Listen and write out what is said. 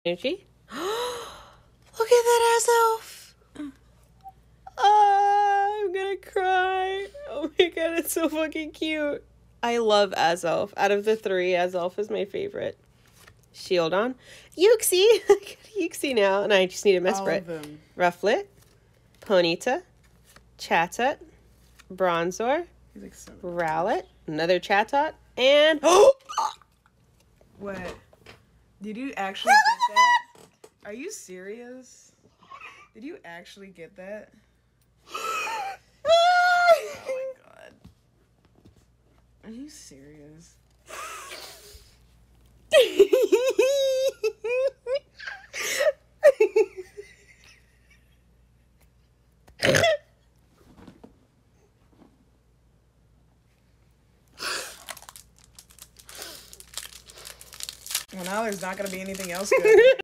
Energy. Look at that Azelf. Oh, I'm gonna cry. Oh my god, it's so fucking cute. I love Azelf. Out of the three, Azelf is my favorite. Shieldon. Uxie. Uxie now, and I just need a Mesprit. All of them. Rufflet. Ponyta. Chatot. Bronzor. He's like so Rowlet. Another Chatot. And... What? Did you actually get that? Are you serious? Did you actually get that? Oh my god. Are you serious? Well, now there's not gonna be anything else good.